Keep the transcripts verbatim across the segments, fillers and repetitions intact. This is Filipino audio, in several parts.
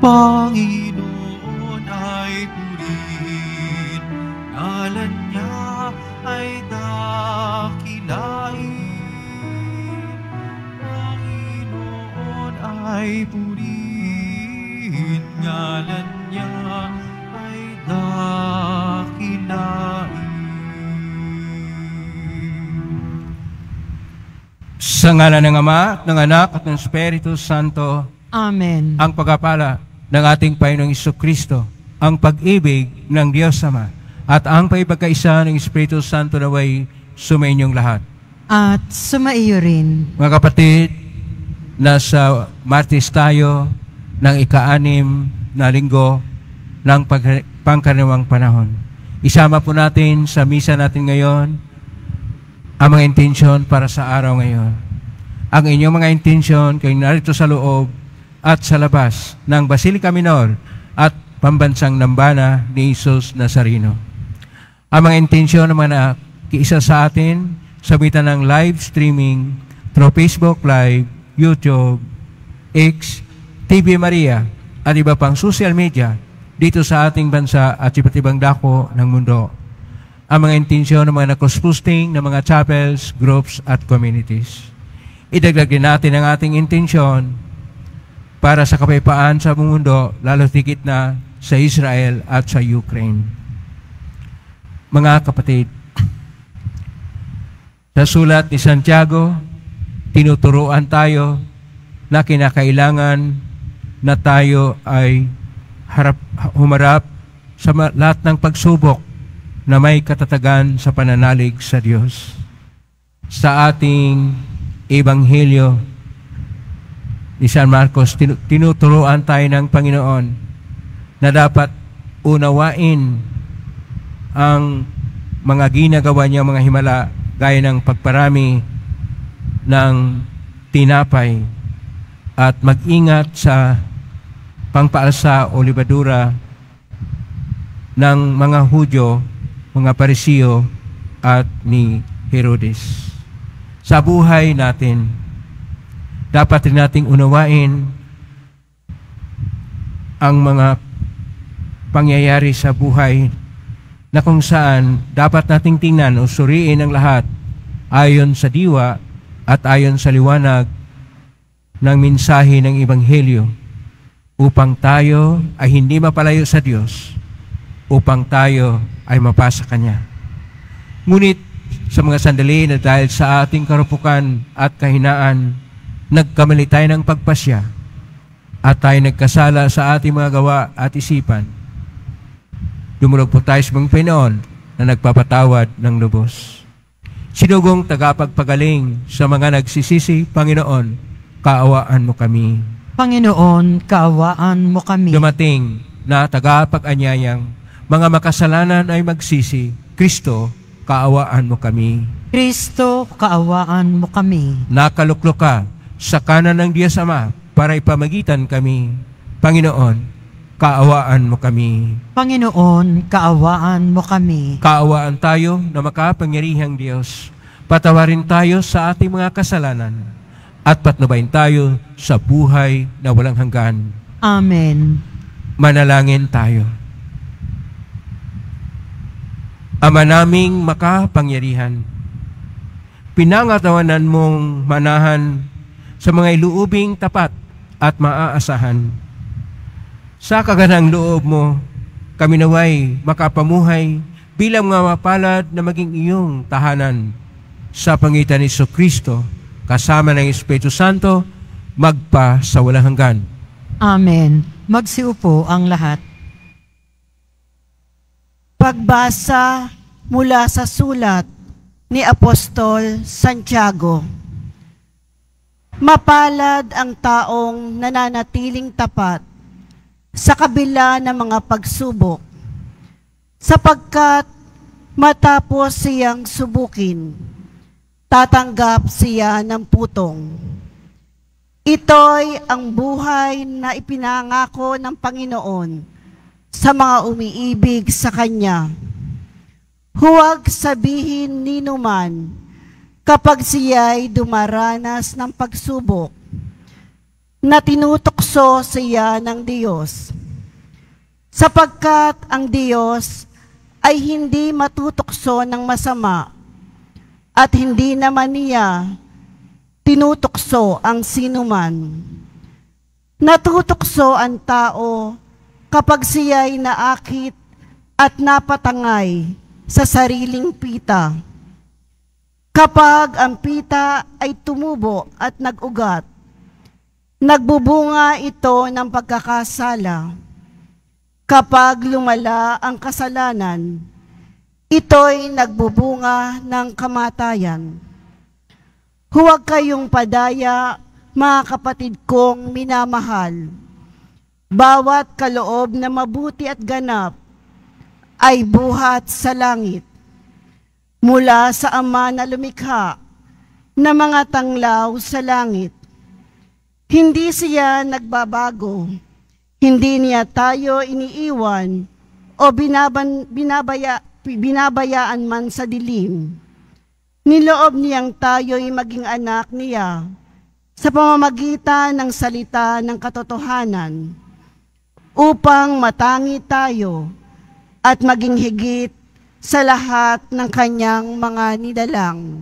Panginoon ay purihin, ngalan niya ay dakilain. Panginoon ay purihin, ngalan niya ay dakilain. Sa ngalan ng Ama, ng Anak, at ng Espiritu Santo. Amen. Ang pagpapala ng ating Panginoong Jesucristo, ang pag-ibig ng Diyos Ama, at ang paipagkaisa ng Espiritu Santo naway sumainyong lahat. At sumaiyo rin. Mga kapatid, nasa Martes tayo ng ika-anim na linggo ng pag- pangkaraniwang panahon. Isama po natin sa misa natin ngayon ang mga intensyon para sa araw ngayon. Ang inyong mga intensyon kayo narito sa loob at sa labas ng Basilica Minor at Pambansang Nambana ni Jesus Nazareno. Ang mga intensyon ng mga kiisa sa atin sa mitan ng live streaming through Facebook Live, YouTube, X, T V Maria at iba pang social media dito sa ating bansa at iba't ibang dako ng mundo. Ang mga intensyon ng mga nakross-posting ng mga chapels, groups at communities. Idagdag din natin ang ating intensyon para sa kapayapaan sa mundo, lalo higit na sa Israel at sa Ukraine. Mga kapatid, sa sulat ni Santiago, tinuturuan tayo na kinakailangan na tayo ay harap, humarap sa lahat ng pagsubok na may katatagan sa pananalig sa Diyos. Sa ating Ebanghelyo ni San Marcos, tinuturuan tayo ng Panginoon na dapat unawain ang mga ginagawa niya, mga himala, gaya ng pagparami ng tinapay at mag-ingat sa pangpaalsa o libadura ng mga Hudyo, mga Parisiyo at ni Herodes. Sa buhay natin, dapat rin nating unawain ang mga pangyayari sa buhay na kung saan dapat nating tingnan o suriin ang lahat ayon sa diwa at ayon sa liwanag ng mensahe ng Ebanghelyo upang tayo ay hindi mapalayo sa Diyos, upang tayo ay mapasa Kanya. Ngunit sa mga sandali na dahil sa ating karupukan at kahinaan, nagkamali tayo ng pagpasya at tayo nagkasala sa ating mga gawa at isipan, dumulog po tayo sa mga Panginoon na nagpapatawad ng lubos. Sinugong tagapagpagaling sa mga nagsisisi, Panginoon, kaawaan mo kami. Panginoon, kaawaan mo kami. Dumating na tagapag-anyayang mga makasalanan ay magsisi, Kristo, kaawaan mo kami. Kristo, kaawaan mo kami. Nakaluklok ka sa kanan ng Diyos Ama para ipamagitan kami. Panginoon, kaawaan mo kami. Panginoon, kaawaan mo kami. Kaawaan tayo na makapangyarihang Diyos. Patawarin tayo sa ating mga kasalanan at patnubayin tayo sa buhay na walang hanggan. Amen. Manalangin tayo. Ama naming makapangyarihan, pinangatawanan mong manahan sa mga iluubing tapat at maaasahan. Sa kaganang loob mo, kami naway makapamuhay bilang mga mapalad na maging iyong tahanan sa pangitan ni Jesucristo, kasama ng Espiritu Santo, magpa sa walang hanggan. Amen. Magsiupo ang lahat. Pagbasa mula sa sulat ni Apostol Santiago. Mapalad ang taong nananatiling tapat sa kabila ng mga pagsubok, sapagkat matapos siyang subukin, tatanggap siya ng putong. Ito'y ang buhay na ipinangako ng Panginoon sa mga umiibig sa Kanya. Huwag sabihin ni numan kapag siya'y dumaranas ng pagsubok, na tinutukso siya ng Diyos. Sapagkat ang Diyos ay hindi matutukso ng masama at hindi naman niya tinutukso ang sinuman. Natutukso ang tao kapag siya'y naakit at napatangay sa sariling pita. Kapag ang pita ay tumubo at nag-ugat, nagbubunga ito ng pagkakasala. Kapag lumala ang kasalanan, ito'y nagbubunga ng kamatayan. Huwag kayong padaya, mga kapatid kong minamahal. Bawat kaloob na mabuti at ganap ay buhat sa langit, mula sa Ama na lumikha na mga tanglaw sa langit. Hindi siya nagbabago. Hindi niya tayo iniiwan o binaban, binabaya, binabayaan man sa dilim. Niloob niyang tayo'y maging anak niya sa pamamagitan ng salita ng katotohanan upang matangi tayo at maging higit sa lahat ng kanyang mga nilalang.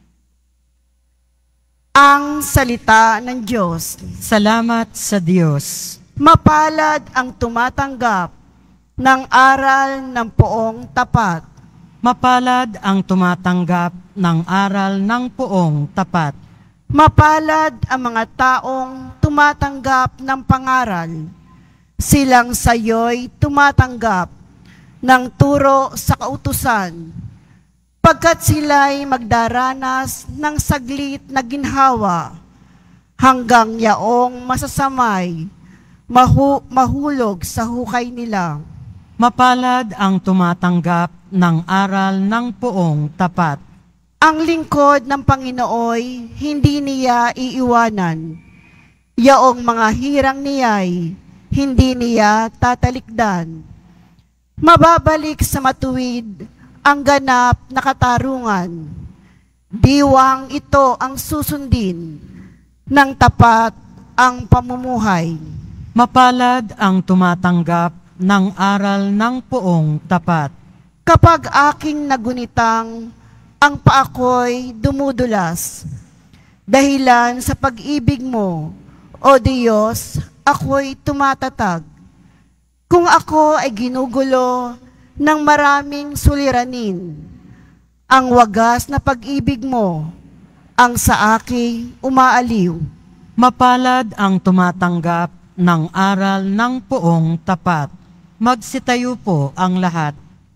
Ang salita ng Diyos. Salamat sa Diyos. Mapalad ang tumatanggap ng aral ng poong tapat. Mapalad ang tumatanggap ng aral ng poong tapat. Mapalad ang mga taong tumatanggap ng pangaral. Silang sayo'y tumatanggap ng turo sa kautusan, pagkat sila'y magdaranas ng saglit na ginhawa hanggang yaong masasamay Mahu, mahulog sa hukay nila. Mapalad ang tumatanggap ng aral ng poong tapat. Ang lingkod ng Panginooy hindi niya iiwanan. Yaong mga hirang niya'y hindi niya tatalikdan. Mababalik sa matuwid ang ganap na katarungan. Diwang ito ang susundin ng tapat ang pamumuhay. Mapalad ang tumatanggap ng aral ng poong tapat. Kapag aking nagunitang, ang paako'y dumudulas. Dahilan sa pag-ibig mo, O Diyos, ako'y tumatatag. Kung ako ay ginugulo ng maraming suliranin, ang wagas na pag-ibig mo, ang sa aking umaaliw. Mapalad ang tumatanggap ng aral ng poong tapat. Magsitayo po ang lahat.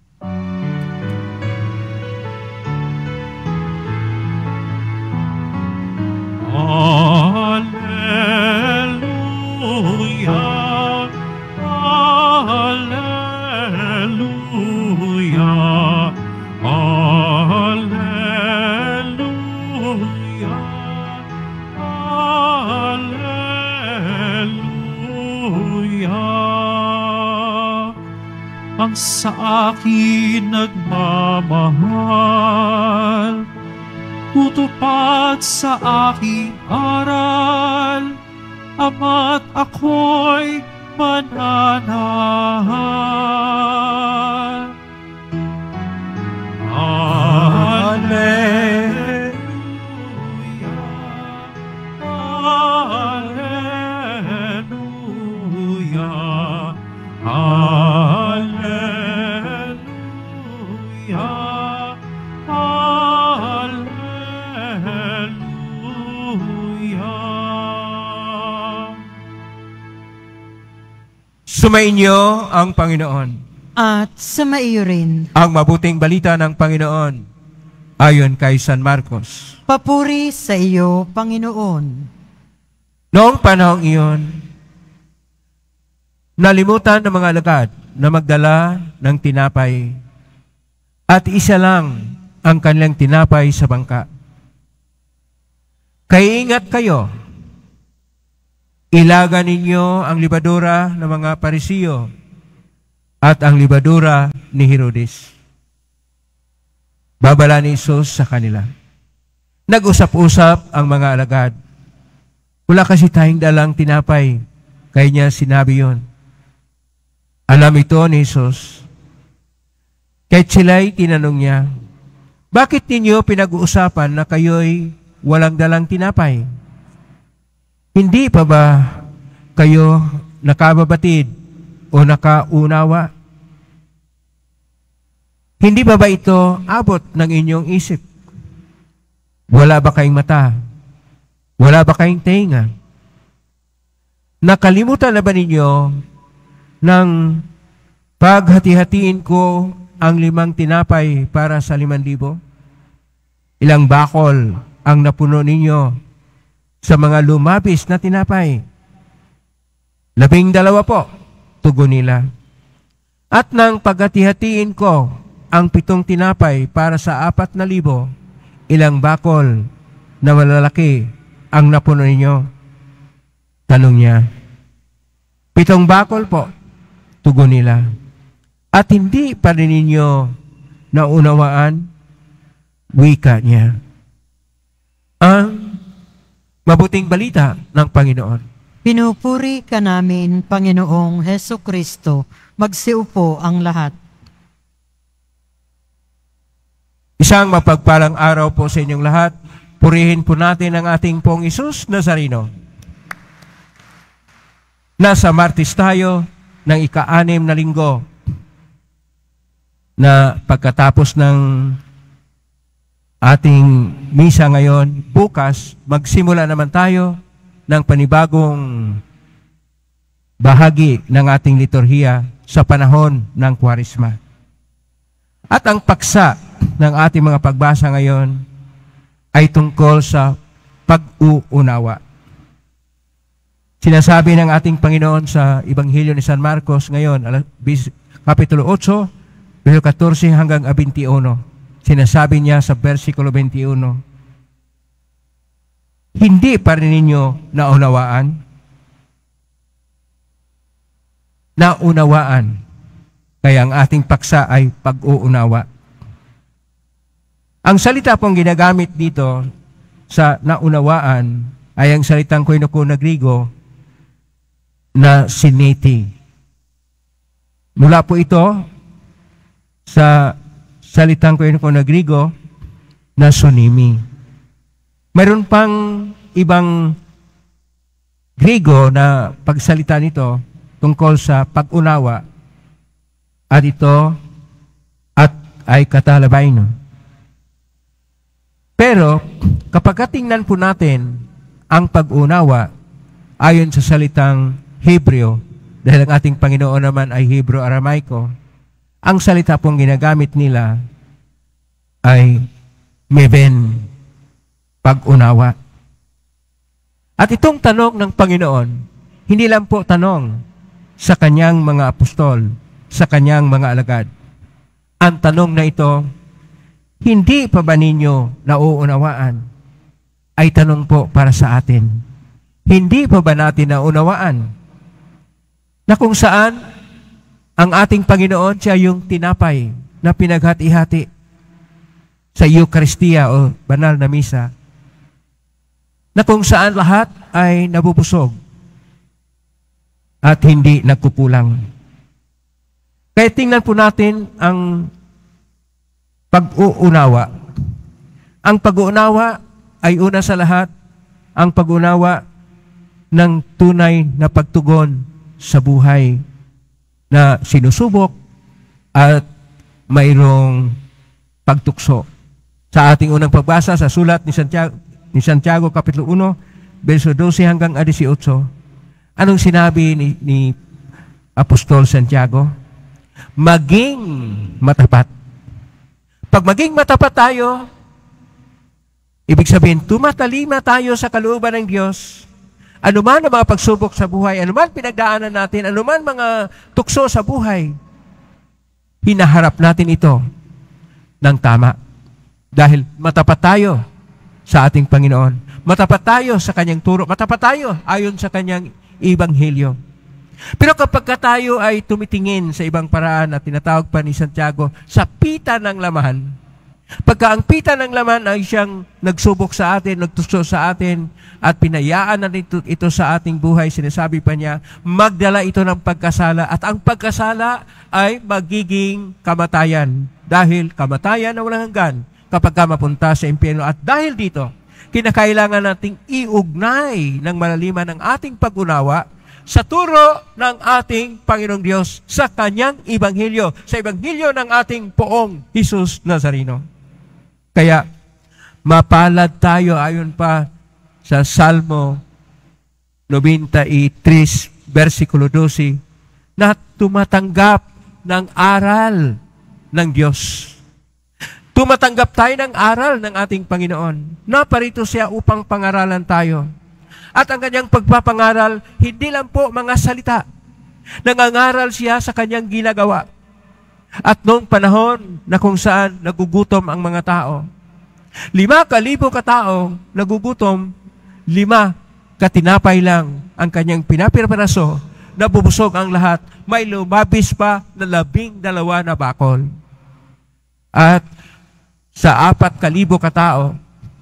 Alleluia, Alleluia, Alleluia, Alleluia. Ang sa akin nagmamahal, tutupad sa aking aral, ama't ako'y mananahan. Alleluia, Alleluia, Alleluia, Alleluia. Sumainyo ang Panginoon. At sumaiyo rin. Ang mabuting balita ng Panginoon ayon kay San Marcos. Papuri sa iyo, Panginoon. Noong panahong iyon, nalimutan ng mga alagad na magdala ng tinapay at isa lang ang kanilang tinapay sa bangka. Kaya ingat kayo, ilaga ninyo ang libadura ng mga Parisiyo at ang libadura ni Herodes. Babala ni Isus sa kanila. Nag-usap-usap ang mga alagad. Wala kasi tayong dalang tinapay. Kaya niya sinabi yon. Alam ito ni Jesus. Kahit sila'y tinanong niya, bakit ninyo pinag-uusapan na kayo'y walang dalang tinapay? Hindi pa ba kayo nakababatid o nakaunawa? Hindi ba ba ito abot ng inyong isip? Wala ba kayong mata? Wala ba kayong tenga? Nakalimutan na ba ninyo ng paghati-hatiin ko ang limang tinapay para sa limang libo? Ilang bakol ang napuno ninyo sa mga lumabis na tinapay? Labing dalawa po, tugon nila. At nang paghati-hatiin ko ang pitong tinapay para sa apat na libo, ilang bakol na malalaki ang napuno ninyo? Tanong niya. Pitong bakol po, tugon nila. At hindi pa rin ninyo naunawaan? Wika niya. Ang mabuting balita ng Panginoon. Pinupuri ka namin, Panginoong Heso Kristo. Magsiupo ang lahat. Isang mapagpalang araw po sa inyong lahat. Purihin po natin ang ating pong Isus Nazareno. Nasa Martes tayo ng ika-anim na linggo na pagkatapos ng ating misa ngayon, bukas, magsimula naman tayo ng panibagong bahagi ng ating liturhiya sa panahon ng Kwaresma. At ang paksa ng ating mga pagbasa ngayon ay tungkol sa pag-uunawa. Sinasabi ng ating Panginoon sa Ebanghelyo ni San Marcos ngayon, Kapitulo eight, versikulo fourteen hanggang twenty-one. Sinasabi niya sa versikulo twenty-one, hindi pa rin ninyo naunawaan? Naunawaan. Kaya ang ating paksa ay pag-uunawa. Ang salita pong ginagamit dito sa naunawaan ay ang salitang koinoko na Griego na sineti. Mula po ito sa salitang koinoko na Griego na sunimi. Mayroon pang ibang Griego na pagsalita nito tungkol sa pag-unawa at ito at ay katalabaino. Pero kapag tingnan po natin ang pag-unawa ayon sa salitang Hebreo, dahil ang ating Panginoon naman ay Hebro-Aramaiko, ang salita pong ginagamit nila ay meben, pag-unawa. At itong tanong ng Panginoon, hindi lang po tanong sa kanyang mga apostol, sa kanyang mga alagad. Ang tanong na ito, hindi pa ba ninyo nauunawaan? Ay tanong po para sa atin. Hindi pa ba natin naunawaan na kung saan ang ating Panginoon siya yung tinapay na pinaghati-hati sa Eucharistia o banal na misa, na kung saan lahat ay nabubusog at hindi nagkukulang. Kaya tingnan po natin ang pag-uunawa. Ang pag-uunawa ay una sa lahat ang pag-uunawa ng tunay na pagtugon sa buhay na sinusubok at mayroong pagtukso. Sa ating unang pagbasa sa sulat ni Santiago, ni Santiago Kapitulo one, verso twelve hanggang eighteen, anong sinabi ni, ni Apostol Santiago? Maging matapat. Pag maging matapat tayo, ibig sabihin, tumatalima tayo sa kalooban ng Diyos. Anuman ang mga pagsubok sa buhay, anuman pinagdaanan natin, anuman mga tukso sa buhay, hinaharap natin ito ng tama. Dahil matapat tayo sa ating Panginoon. Matapat tayo sa kanyang turo. Matapat tayo ayon sa kanyang ebanghelyo. Pero kapag tayo ay tumitingin sa ibang paraan at tinatawag pa ni Santiago sa pita ng laman, Pagkaangpitan ng laman ay siyang nagsubok sa atin, nagtuso sa atin, at pinayaan na ito, ito sa ating buhay. Sinasabi pa niya, magdala ito ng pagkasala. At ang pagkasala ay magiging kamatayan. Dahil kamatayan na walang hanggan kapag ka mapunta sa impyerno. At dahil dito, kinakailangan nating iugnay ng malaliman ang ating pag-unawa sa turo ng ating Panginoong Diyos sa Kanyang Ebanghelyo, sa Ebanghelyo ng ating Poong Jesus Nazareno. Kaya, mapalad tayo ayon pa sa Salmo ninety-three, versikulo twelve, na tumatanggap ng aral ng Diyos. Tumatanggap tayo ng aral ng ating Panginoon. Naparito siya upang pangaralan tayo. At ang kanyang pagpapangaral, hindi lang po mga salita. Nangangaral siya sa kanyang ginagawa. At noong panahon na kung saan nagugutom ang mga tao, lima kalibo katao nagugutom, lima katinapay lang ang kanyang pinapiraparaso, nabubusog ang lahat, may lumabis pa na labing dalawa na bakol. At sa apat kalibo katao,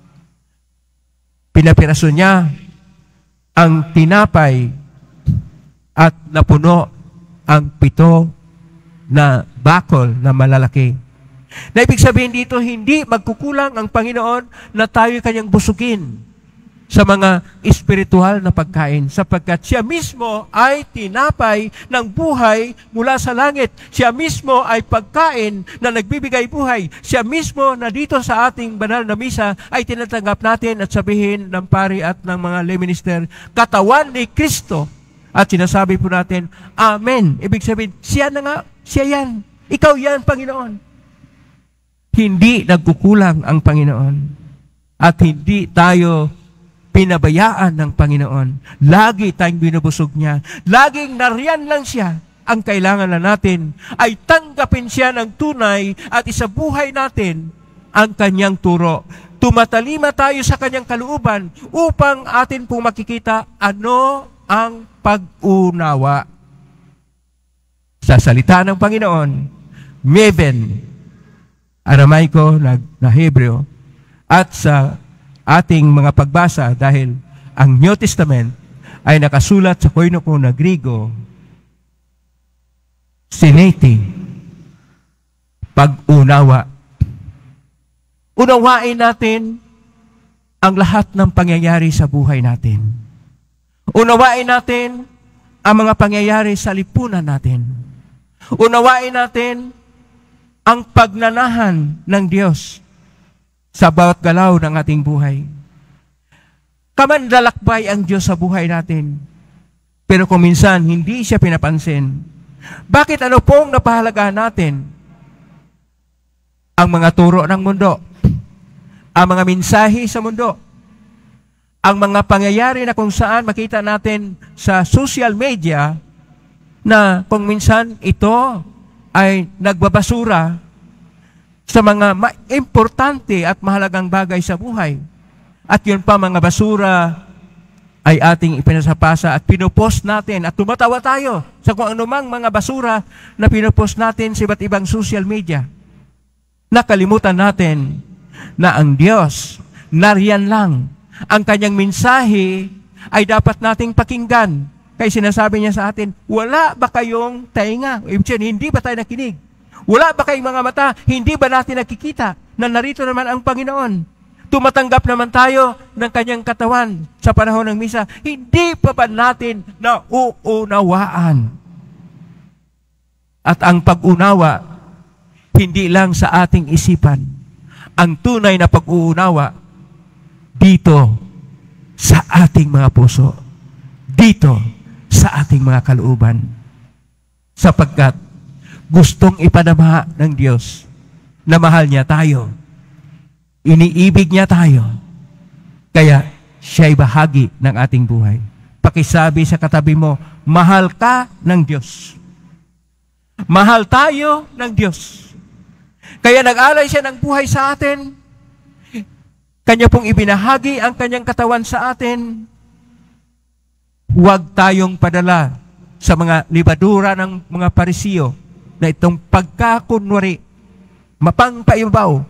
pinapiraso niya ang tinapay at napuno ang pito na bakol na malalaki. Na ibig sabihin dito, hindi magkukulang ang Panginoon na tayo kanyang busugin sa mga espiritual na pagkain, sapagkat siya mismo ay tinapay ng buhay mula sa langit. Siya mismo ay pagkain na nagbibigay buhay. Siya mismo na dito sa ating banal na misa ay tinatanggap natin at sabihin ng pari at ng mga lay minister, katawan ni Kristo. At sinasabi po natin, Amen. Ibig sabihin, siya na nga, siya yan. Ikaw yan, Panginoon. Hindi nagkukulang ang Panginoon. At hindi tayo pinabayaan ng Panginoon. Lagi tayong binubusog niya. Laging nariyan lang siya. Ang kailangan na natin ay tanggapin siya ng tunay at isabuhay natin ang kanyang turo. Tumatalima tayo sa kanyang kalooban upang atin pong makikita ano ang pag-unawa. Sa salita ng Panginoon, Meven, Aramaiko na, na Hebreo, at sa ating mga pagbasa dahil ang New Testament ay nakasulat sa Koinoko na Grigo, Sineti, pag-unawa. Unawain natin ang lahat ng pangyayari sa buhay natin. Unawain natin ang mga pangyayari sa lipunan natin. Unawain natin ang pagnanahan ng Diyos sa bawat galaw ng ating buhay. Kamandalakbay ang Diyos sa buhay natin. Pero kung minsan, hindi siya pinapansin. Bakit ano pong napahalagahan natin? Ang mga turo ng mundo. Ang mga mensahe sa mundo. Ang mga pangyayari na kung saan makita natin sa social media na kung minsan ito ay nagbabasura sa mga importante at mahalagang bagay sa buhay. At yun pa, mga basura ay ating ipinasapasa at pinupost natin at tumatawa tayo sa kung anumang mga basura na pinupost natin sa iba't ibang social media. Nakalimutan natin na ang Diyos nariyan lang. Ang kanyang mensahe ay dapat nating pakinggan. Kaya sinasabi niya sa atin, wala ba kayong tainga? Hindi ba tayo nakinig? Wala ba kayong mga mata? Hindi ba natin nakikita na narito naman ang Panginoon? Tumatanggap naman tayo ng kanyang katawan sa panahon ng misa. Hindi pa ba natin nauunawaan? At ang pag-unawa, hindi lang sa ating isipan. Ang tunay na pag-uunawa, dito sa ating mga puso. Dito sa ating mga kalooban. Sapagkat gustong ipanama ng Diyos na mahal niya tayo. Iniibig niya tayo. Kaya siya'y bahagi ng ating buhay. Pakisabi sa katabi mo, mahal ka ng Diyos. Mahal tayo ng Diyos. Kaya nag-alay siya ng buhay sa atin. Kanya pong ibinahagi ang kanyang katawan sa atin. Huwag tayong padala sa mga libadura ng mga Parisiyo na itong pagkakunwari, mapangpaibaw,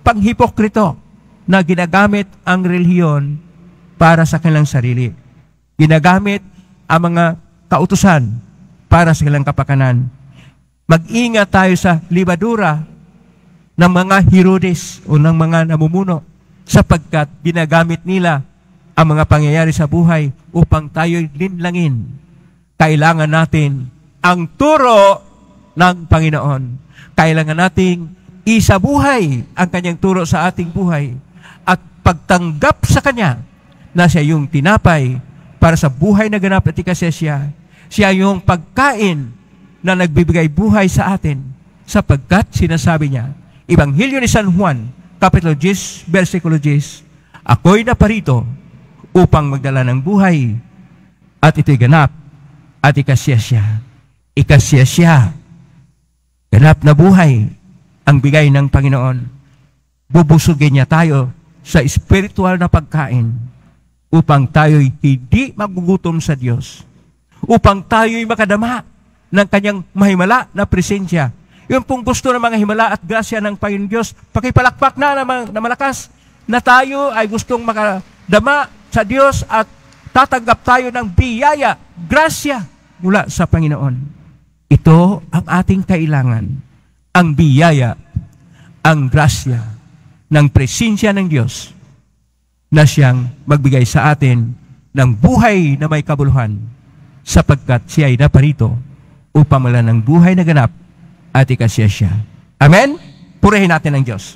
panghipokrito na ginagamit ang relihiyon para sa kanilang sarili. Ginagamit ang mga kautusan para sa kanilang kapakanan. Mag-ingat tayo sa libadura ng mga Herodes o ng mga namumuno sapagkat ginagamit nila ang mga pangyayari sa buhay upang tayo'y linlangin. Kailangan natin ang turo ng Panginoon. Kailangan nating isabuhay ang kanyang turo sa ating buhay at pagtanggap sa kanya na siya yung tinapay para sa buhay na ganap at ikasya siya. Siya yung pagkain na nagbibigay buhay sa atin sapagkat sinasabi niya, Ebanghelyo ni San Juan, Kapitulo ten, versikulo ten, ako'y naparito upang magdala ng buhay at ito'y ganap at ikasya siya. Ikasya siya. Ganap na buhay ang bigay ng Panginoon. Bubusugin niya tayo sa espiritual na pagkain upang tayo'y hindi magugutom sa Diyos. Upang tayo'y makadama ng kanyang mahimala na presensya. Yung pong gusto ng mga himala at grasya ng Panginoon Diyos, pakipalakpak na, na, na malakas na tayo ay gustong makadama sa Diyos at tatanggap tayo ng biyaya, grasya mula sa Panginoon. Ito ang ating kailangan. Ang biyaya, ang grasya ng presensya ng Diyos na siyang magbigay sa atin ng buhay na may kabuluhan sapagkat siya ay naparito upang mala ng buhay na ganap at ikasya siya. Amen? Purihin natin ang Diyos.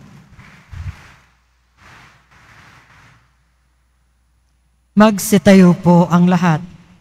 Magsitayo po ang lahat.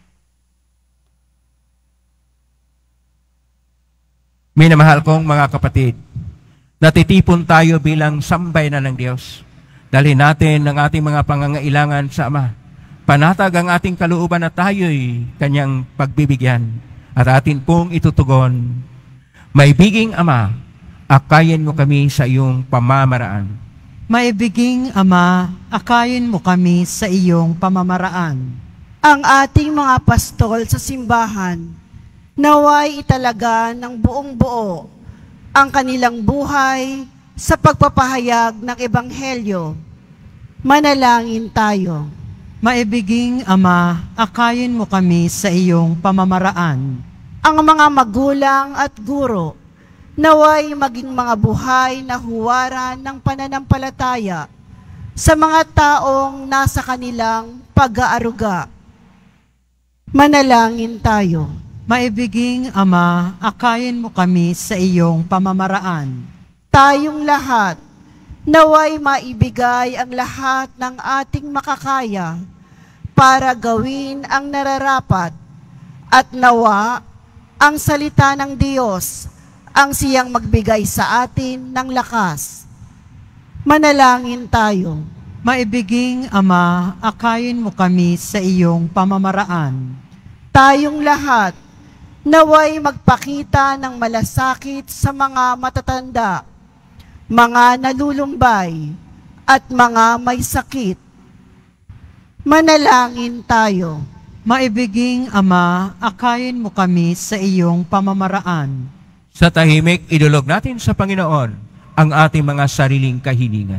Minamahal kong mga kapatid, natitipon tayo bilang sambayanan ng Diyos. Dalhin natin ang ating mga pangangailangan sa Ama. Panatag ang ating kalooban na tayo'y kanyang pagbibigyan at atin pong itutugon. Maibiging Ama, akayin mo kami sa iyong pamamaraan. Maibiging Ama, akayin mo kami sa iyong pamamaraan. Ang ating mga pastol sa simbahan, naway italaga ng buong buo ang kanilang buhay sa pagpapahayag ng Ebanghelyo. Manalangin tayo. Maibiging Ama, akayin mo kami sa iyong pamamaraan. Ang mga magulang at guro, naway maging mga buhay na huwaran ng pananampalataya sa mga taong nasa kanilang pag-aaruga. Manalangin tayo. Maibiging Ama, akayin mo kami sa iyong pamamaraan. Tayong lahat, naway maibigay ang lahat ng ating makakaya para gawin ang nararapat at nawa ang salita ng Diyos ang siyang magbigay sa atin ng lakas. Manalangin tayo. Maibiging Ama, akayin mo kami sa iyong pamamaraan. Tayong lahat, naway magpakita ng malasakit sa mga matatanda, mga nalulumbay, at mga may sakit. Manalangin tayo. Maibiging Ama, akayin mo kami sa iyong pamamaraan. Sa tahimik, idulog natin sa Panginoon ang ating mga sariling kahilingan.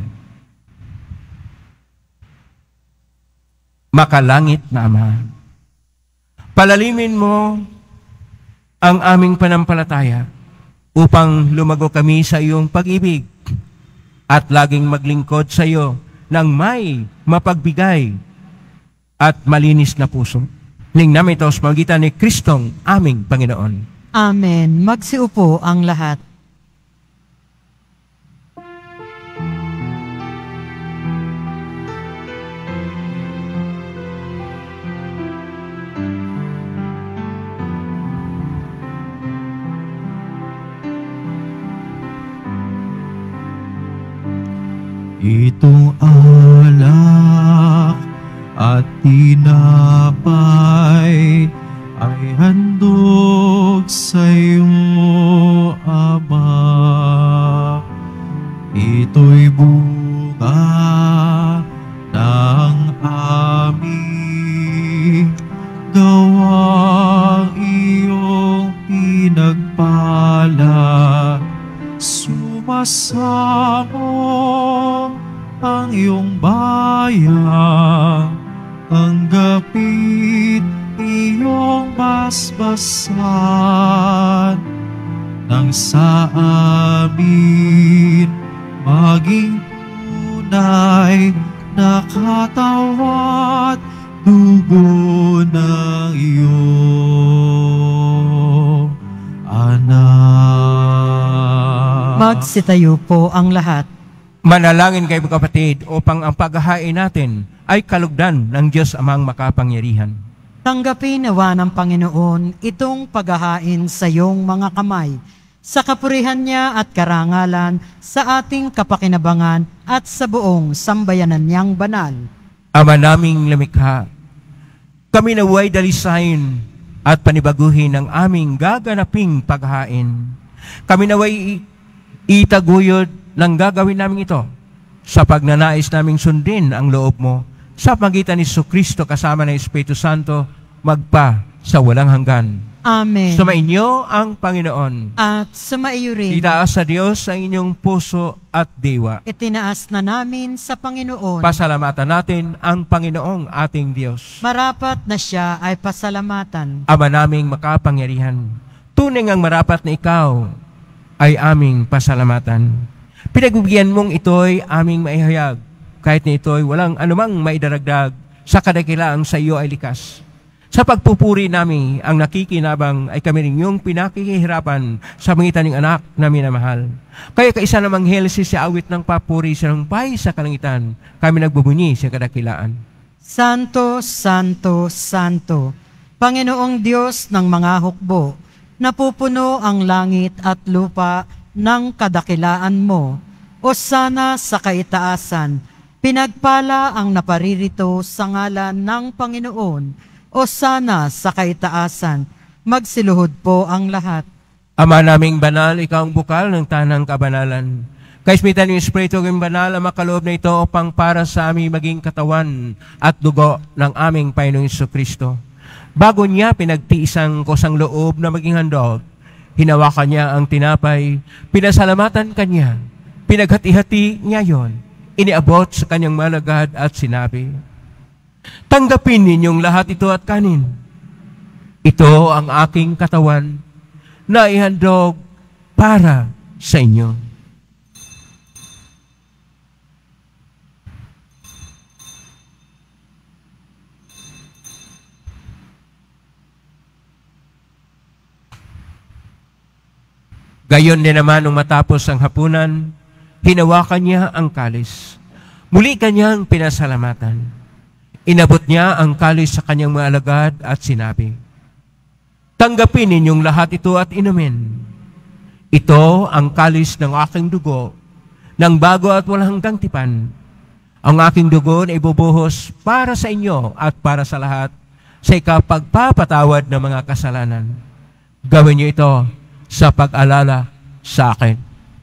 Makalangit na Ama, palalimin mo ang aming panampalataya upang lumago kami sa iyong pag-ibig at laging maglingkod sa iyo ng may mapagbigay at malinis na puso. Ningnam ito sa magitan ni Kristong aming Panginoon. Amen. Magsiupo ang lahat. Itong alak at tinapay ay handog sa iyo, Ama. Ito'y bunga ng aming gawang iyong pinagpala. Sumasama mo ang iyong bayan, tanggapit iyong basbasan, nang sa amin maging tunay na katawan, dugo ng iyong anak. Magsitayo po ang lahat. Manalangin kayo kapatid upang ang paghahain natin ay kalugdan ng Diyos Amang makapangyarihan. Tanggapin nawa ng Panginoon itong paghahain sa iyong mga kamay, sa kapurihan niya at karangalan, sa ating kapakinabangan at sa buong sambayanan niyang banal. Ama naming lumikha, kami naway dalisayin at panibaguhin ang aming gaganaping paghahain. Kami naway itaguyod ng gagawin namin ito sa pagnanais naming sundin ang loob mo sa pagitan ni Jesucristo kasama ng Espiritu Santo magpa sa walang hanggan. Amen. Sumainyo ang Panginoon. At sumaiyo rin. Itaas sa Diyos ang inyong puso at diwa. Itinaas na namin sa Panginoon. Pasalamatan natin ang Panginoong ating Diyos. Marapat na siya ay pasalamatan. Ama naming makapangyarihan, tunay ngang marapat na ikaw ay aming pasalamatan. Pinagbibigyan mong ito'y aming maihayag, kahit na ito'y walang anumang maidaragdag sa kadakilaang sa iyo ay likas. Sa pagpupuri namin, ang nakikinabang ay kami rin yung pinakikihirapan sa pangitan ng anak na minamahal. Kaya kaisa namang helsi sa awit ng papuri sa numpay sa kalangitan, kami nagbubunyi sa kadakilaan. Santo, Santo, Santo, Panginoong Diyos ng mga hukbo, napupuno ang langit at lupa ng kadakilaan mo. O sana sa kaitaasan, pinagpala ang naparirito sa ngalan ng Panginoon. O sana sa kaitaasan, magsiluhod po ang lahat. Ama naming banal, ikaw ang bukal ng tanang kabanalan. Kaismitan yung Espiritu ng banal ang makaloob na ito upang para sa aming maging katawan at dugo ng aming Panginoong Jesucristo. Bago niya pinagtiisang kusang loob na maging handog, hinawakan niya ang tinapay, pinasalamatan kanya, pinaghati-hati niya yon, iniabot sa kanyang malagad at sinabi, tanggapin ninyong lahat ito at kanin. Ito ang aking katawan na ihandog para sa inyo. Gayon din naman nung matapos ang hapunan, hinawakan niya ang kalis. Muli kanyang pinasalamatan. Inabot niya ang kalis sa kanyang mga alagad at sinabi, tanggapin ninyong lahat ito at inumin. Ito ang kalis ng aking dugo, ng bago at walang hanggang tipan. Ang aking dugo na ibubuhos para sa inyo at para sa lahat sa ikapagpapatawad ng mga kasalanan. Gawin niyo ito sa pag-alala sa akin.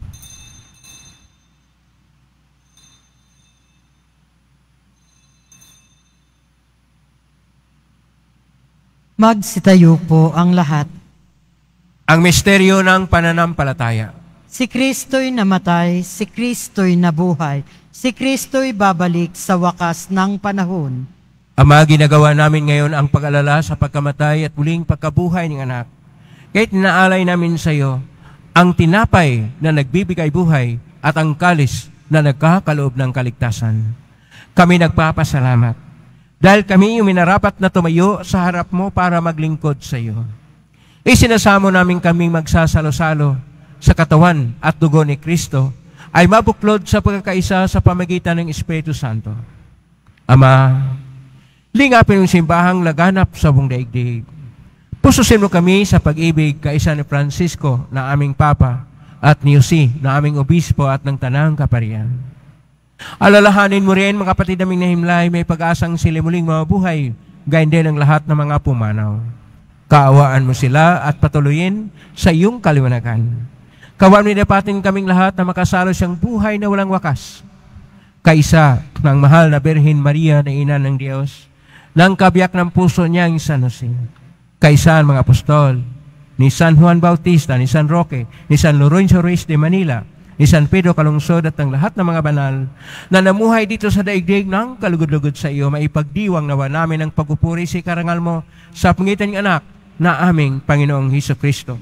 Magsitayo po ang lahat. Ang misteryo ng pananampalataya. Si Kristo'y namatay, si Kristo'y nabuhay, si Kristo'y babalik sa wakas ng panahon. Ama, ginagawa namin ngayon ang pag-alala sa pagkamatay at muling pagkabuhay ng anak. Kahit inaalay namin sa iyo ang tinapay na nagbibigay buhay at ang kalis na nagkakaloob ng kaligtasan. Kami nagpapasalamat dahil kami yung minarapat na tumayo sa harap mo para maglingkod sa iyo. Isinasamo namin kaming magsasalo-salo sa katawan at dugo ni Kristo ay mabuklod sa pagkakaisa sa pamagitan ng Espiritu Santo. Ama, lingapin yung simbahang laganap sa buong daigdig. Pususin mo kami sa pag-ibig kaisa ni Francisco na aming Papa at ni Jose na aming Obispo at ng Tanang Kaparian. Alalahanin mo rin mga kapatid naming nahimlay, may pag-asang sila muling mabuhay, gayon din ang lahat ng mga pumanaw. Kaawaan mo sila at patuloyin sa iyong kaliwanagan. Kawan mo dapatin kaming lahat na makasalo siyang buhay na walang wakas. Kaisa ng mahal na Birhen Maria na ina ng Diyos, ng kabiyak ng puso niyang San Jose. Kaisa mga apostol, ni San Juan Bautista, ni San Roque, ni San Lorenzo Ruiz de Manila, ni San Pedro Kalungsod at ng lahat ng mga banal na namuhay dito sa daigdig ng kalugod-lugod sa iyo, maipagdiwang nawa namin ang pagpupuri sa karangal mo sa pangitan ng anak na aming Panginoong Hesus Kristo.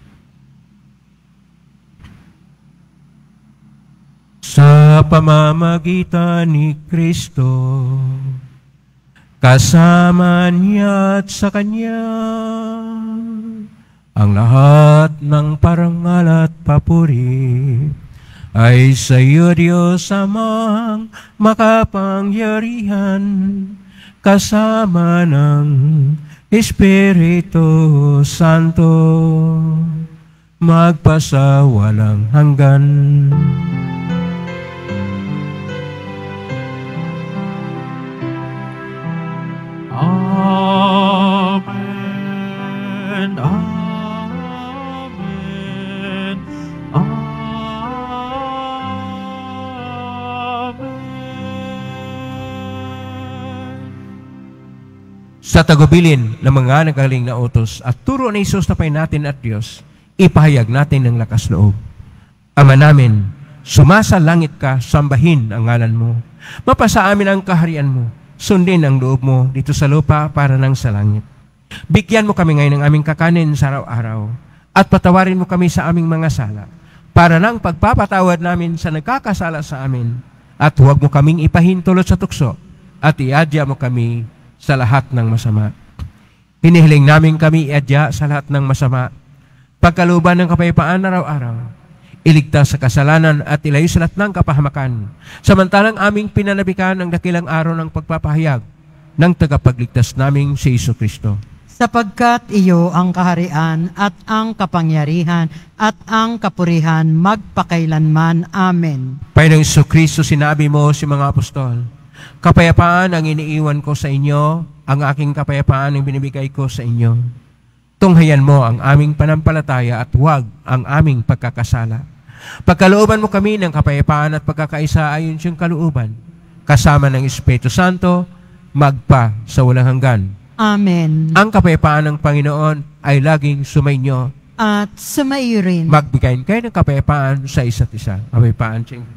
Sa pamamagitan ni Kristo, kasama niya at sa Kanya, ang lahat ng parangal at papuri ay sa iyo, Diyos Amang makapangyarihan, kasama ng Espiritu Santo, magpasawalang hanggan. Amen. Amen. Amen. Sa tagubilin ng mga nagaling na utos at turo ni Isus na natin at Diyos, ipahayag natin ng lakas loob. Ama namin, sumasa langit ka, sambahin ang ngalan mo. Mapasa amin ang kaharian mo. Sundin ang loob mo dito sa lupa para nang sa langit. Bigyan mo kami ngayon ng aming kakanin sa araw-araw at patawarin mo kami sa aming mga sala para nang pagpapatawad namin sa nagkakasala sa amin, at huwag mo kaming ipahintulot sa tukso at iadya mo kami sa lahat ng masama. Hinihiling namin kami iadya sa lahat ng masama, pagkalooban ng kapayapaan araw-araw, iligtas sa kasalanan at ilayo sa lahat ng kapahamakan, samantalang aming pinanabikan ang dakilang araw ng pagpapahayag ng tagapagligtas naming si Hesus Kristo. Sapagkat iyo ang kaharian at ang kapangyarihan at ang kapurihan magpakailanman. Amen. Panginoong Hesus Kristo, sinabi mo si mga apostol, kapayapaan ang iniiwan ko sa inyo, ang aking kapayapaan ang binibigay ko sa inyo. Tunghayan mo ang aming panampalataya at huwag ang aming pagkakasala. Pagkalooban mo kami ng kapayapaan at pagkakaisa ayon siyang kalooban, kasama ng Espiritu Santo, magpa sa walang hanggan. Amen. Ang kapayapaan ng Panginoon ay laging sumainyo. At sumaiyo rin. Magbigayin kayo ng kapayapaan sa isa't isa. Kapayapaan siyang.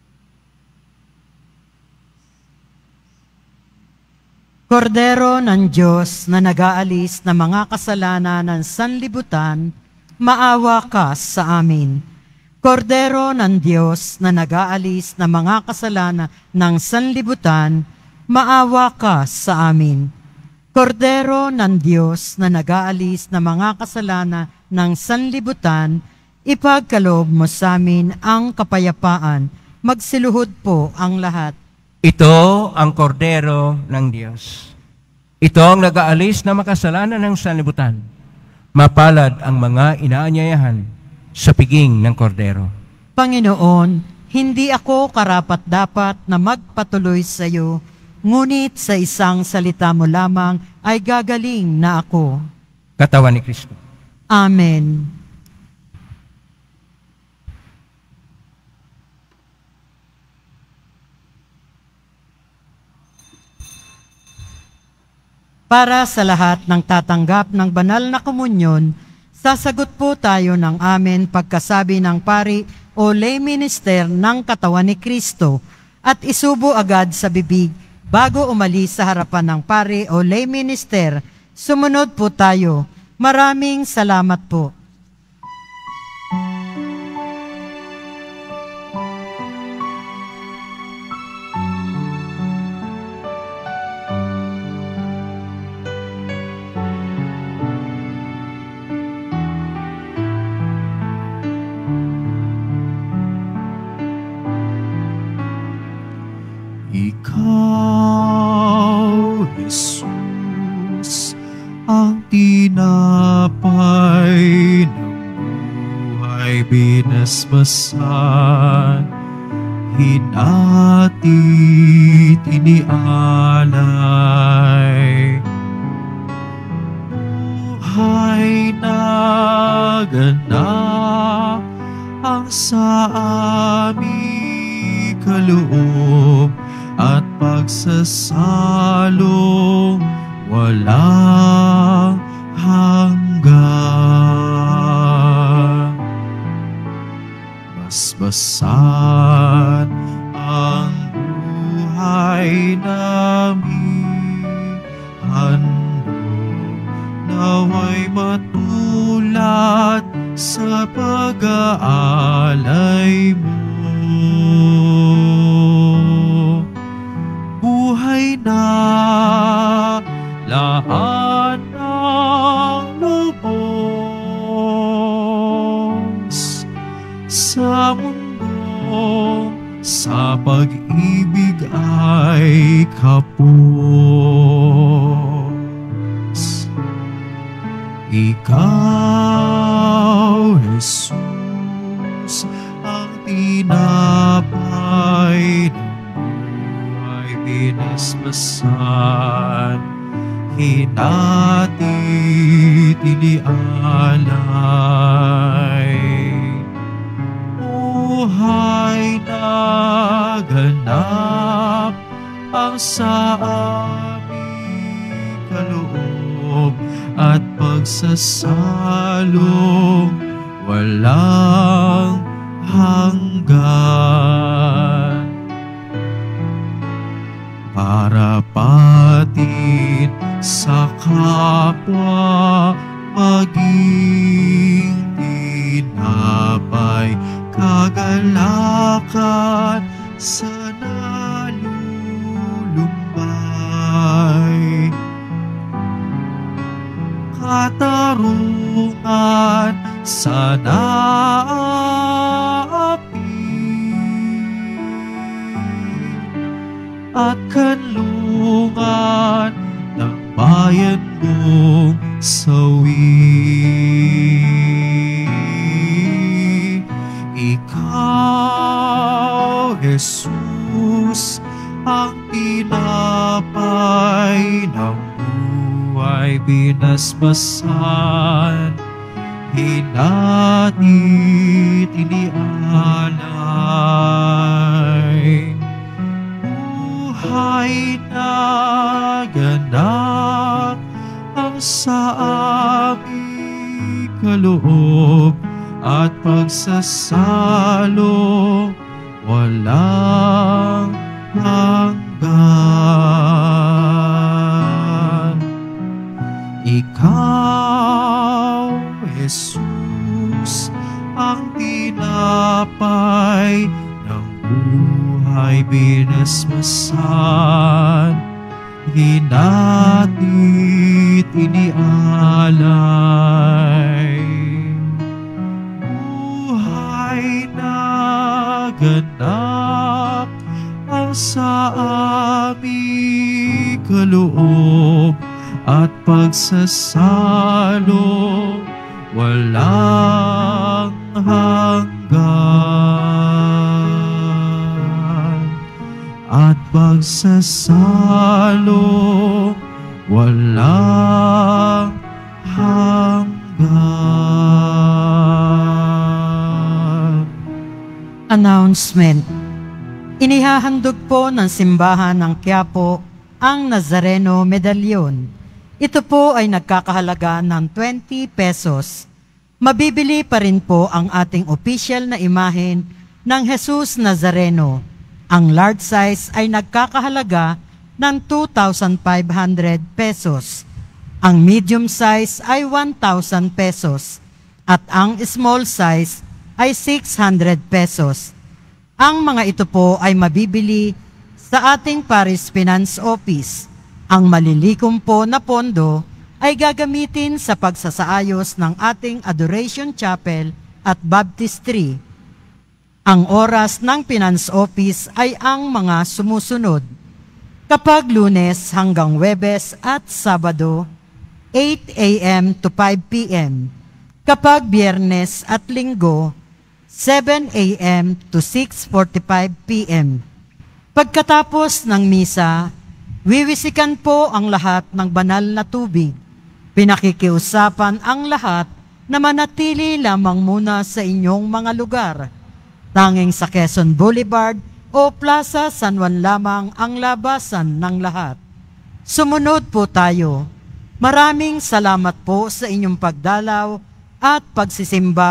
Kordero ng Diyos na nag-aalis ng mga kasalanan ng sanlibutan, maawa ka sa amin. Kordero ng Diyos na nag-aalis ng mga kasalanan ng sanlibutan, maawa ka sa amin. Kordero ng Diyos na nag-aalis ng mga kasalanan ng sanlibutan, ipagkaloob mo sa amin ang kapayapaan. Magsiluhod po ang lahat. Ito ang kordero ng Diyos. Ito ang nag-aalis na makasalanan ng sanlibutan. Mapalad ang mga inaanyayahan sa piging ng kordero. Panginoon, hindi ako karapat-dapat na magpatuloy sa iyo, ngunit sa isang salita mo lamang ay gagaling na ako. Katawan ni Kristo. Amen. Para sa lahat ng tatanggap ng banal na komunyon, sasagot po tayo ng amen pagkasabi ng pari o lay minister ng katawan ni Kristo at isubo agad sa bibig bago umalis sa harapan ng pari o lay minister. Sumunod po tayo. Maraming salamat po. Ikaw, Jesus, ang tinapay ng buhay binasbasan, hinatid inialay. Buhay na ganap ang sa aming kaloob at pagsasalong walang hanggan. Basbas pasan ang buhay namin. Handog naway matulad sa pag-aalay mo. Buhay na lahat ng lubos sa mundo, sa pag-ibig ay kapos. Ikaw, Jesus, ang tinapay ng buhay binasbasan, hinati tinialay. Buhay na ganap ang sa aming kaloob at pagsasalong walang hanggan. Para patin sa kapwa maging tinapay, kagalakan sa nalulumbay. Katarungan sa naapi at kanlungan ng bayan mong sawi. Ikaw, Jesus, ang tinapay ng buhay binasbasan, hinati tinialay. Buhay na ganap ang sa aming kaloob at pagsasalo walang hanggan. Ikaw, Jesus, ang tinapay ng buhay binasbasan, hinati tinialay. Buhay na ganap ang sa aming kaloob at pagsasalo walang hanggan. At pagsasalo walang hanggan. Announcement. Inihahandog po ng simbahan ng Quiapo ang Nazareno Medallion. Ito po ay nagkakahalaga ng twenty pesos. Mabibili pa rin po ang ating official na imahen ng Jesus Nazareno. Ang large size ay nagkakahalaga ng two thousand five hundred pesos. Ang medium size ay one thousand pesos. At ang small size ay six hundred pesos. Ang mga ito po ay mabibili sa ating Parish Finance Office. Ang malilikom po na pondo ay gagamitin sa pagsasaayos ng ating Adoration Chapel at Baptistry. Ang oras ng Finance Office ay ang mga sumusunod. Kapag Lunes hanggang Huwebes at Sabado, eight a m to five p m Kapag Biyernes at Linggo, seven a m to six forty-five p m Pagkatapos ng misa, wiwisikan po ang lahat ng banal na tubig. Pinakikiusapan ang lahat na manatili lamang muna sa inyong mga lugar. Tanging sa Quezon Boulevard o Plaza San Juan lamang ang labasan ng lahat. Sumunod po tayo. Maraming salamat po sa inyong pagdalaw at pagsisimba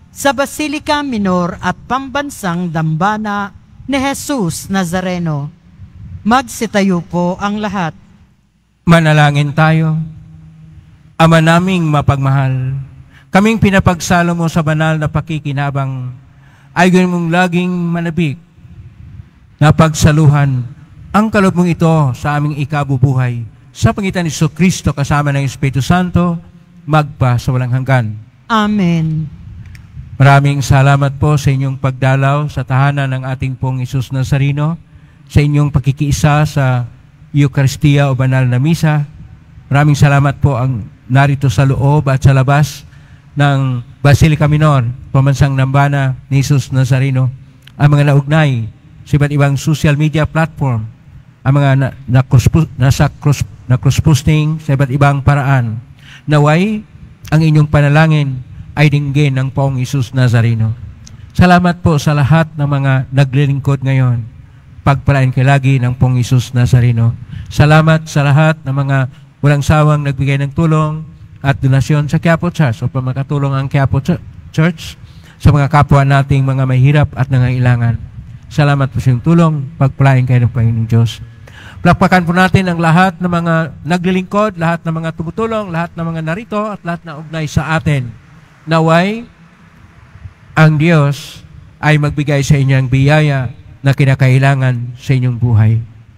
sa Basilica Minor at Pambansang Dambana ni Jesus Nazareno. Magsitayo po ang lahat. Manalangin tayo. Ama naming mapagmahal, kaming pinapagsalo mo sa banal na pakikinabang, ay gawin mong laging manabik na pagsaluhan ang kaloob mong ito sa aming ikabubuhay. Sa pangitan ni Kristo kasama ng Espiritu Santo, magpa sa walang hanggan. Amen. Maraming salamat po sa inyong pagdalaw sa tahanan ng ating pong Jesus Nazareno, sa inyong pakikiisa sa Eucharistia o Banal na Misa. Maraming salamat po ang narito sa loob at sa labas ng Basilica Minor, Pambansang Dambana ni Jesus Nazareno, ang mga naugnay sa iba't ibang social media platform, ang mga na, na, cross, nasa cross, na cross-posting sa iba't ibang paraan. Naway, ang inyong panalangin ay dinggin ng Poong Jesus Nazareno. Salamat po sa lahat ng mga naglilingkod ngayon. Pagpalain kayo lagi ng Poong Jesus Nazareno. Salamat sa lahat ng mga walang sawang nagbigay ng tulong at donasyon sa Quiapo Church upang makatulong ang Quiapo Church sa mga kapwa nating mga mahirap at nangailangan. Salamat po sa inyong tulong. Pagpalain kayo ng Panginoong Diyos. Palakpakan po natin ang lahat ng mga naglilingkod, lahat ng mga tumutulong, lahat ng mga narito at lahat na ugnay sa atin. Naway, ang Diyos ay magbigay sa inyong biyaya na kinakailangan sa inyong buhay.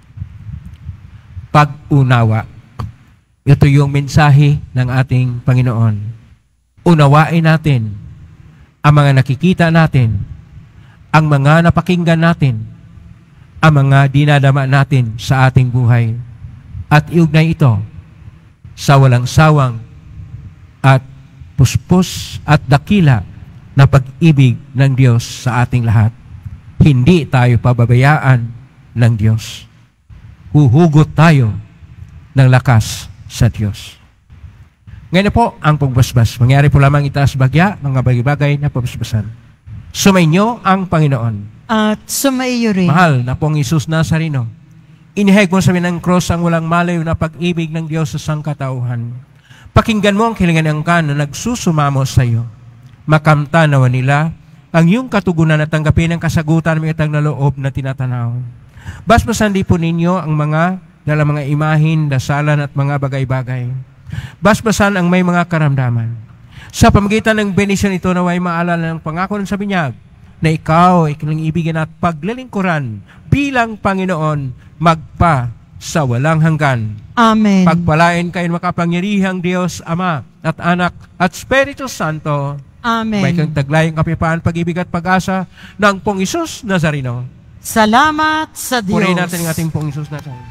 Pag-unawa. Ito yung mensahe ng ating Panginoon. Unawain natin ang mga nakikita natin, ang mga napakinggan natin, ang mga dinadama natin sa ating buhay. At iugnay ito sa walang sawang at puspos at dakila na pag-ibig ng Diyos sa ating lahat. Hindi tayo pababayaan ng Diyos. Huhugot tayo ng lakas sa Diyos. Ngayon na po ang pagbasbas. Mangyari po lamang itaas bagya, mga bagay-bagay na pabasbasan. Sumainyo ang Panginoon. At sumaiyo rin. Mahal na Poong Jesus Nazareno, inihayag mo sa ng cross ang walang malayo na pag-ibig ng Diyos sa sangkatauhan. Pakinggan mo ang kilingan ng kan na nagsusumamo sa iyo. Makamta nawa nila ang iyong katugunan at tanggapin ang kasagutan ng itang na loob na tinatanaw. Basbasan di po ninyo ang mga dala mga imahin, dasalan at mga bagay-bagay. Basbasan ang may mga karamdaman. Sa pamagitan ng benisyon ito naway maalala ng pangako ng sa binyag na ikaw ay kilang ibigin at paglilingkuran bilang Panginoon magpa sa walang hanggan. Amen. Pagpalain kayo makapangyarihang Diyos, Ama at Anak at Espiritu Santo. Amen. May kang taglayang kapayapaan, pag-ibig at pag-asa ng Poong Jesus Nazareno. Salamat sa Diyos. Purihin natin ang ating Poong Jesus Nazareno.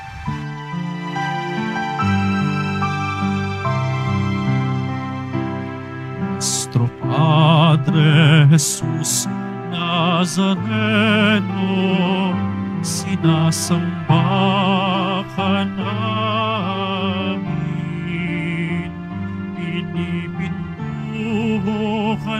Nuestro Padre Jesus Nazareno, sinasamba ka namin, pinipintuho ka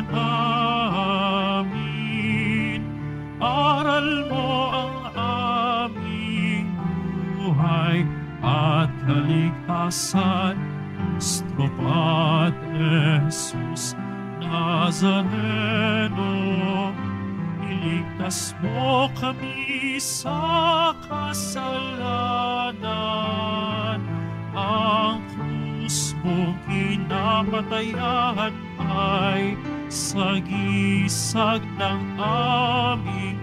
namin, aral mo ang aming buhay at kaligtasan. Nuestro Padre Jesus Nazareno, iligtas mo kami sa kasalanan. Ang krus mong kinamatayan ay sagisag ng aming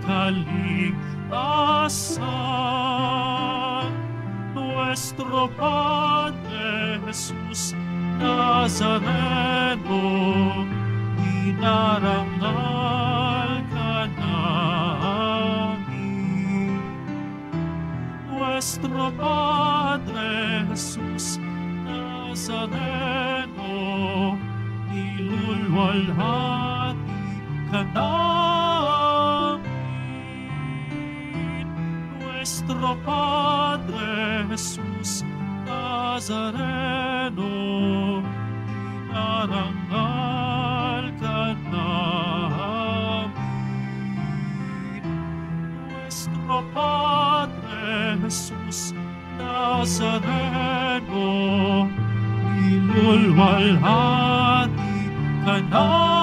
kaligtasan. Nuestro Padre Jesus Nazareno, inarangal ka namin. Nuestro Padre Jesus Nazareno, ilulwalhati ka namin. Nuestro Padre Jesus Nazareno, inarangal ka namin. Nuestro Padre Jesus Nazareno, ilulwalhati ka namin.